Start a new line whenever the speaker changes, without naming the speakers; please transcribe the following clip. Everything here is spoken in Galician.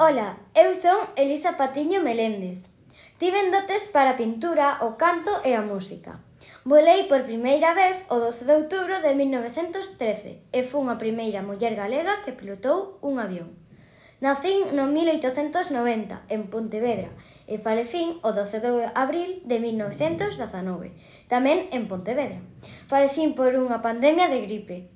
Ola, eu son Elisa Patiño Meléndez. Tiven dotes para a pintura, o canto e a música. Volei por primeira vez o 12 de outubro de 1913 e fun a primeira muller galega que pilotou un avión. Nacín no 1890 en Pontevedra e falecín o 12 de abril de 1919, tamén en Pontevedra. Falecín por unha pandemia de gripe.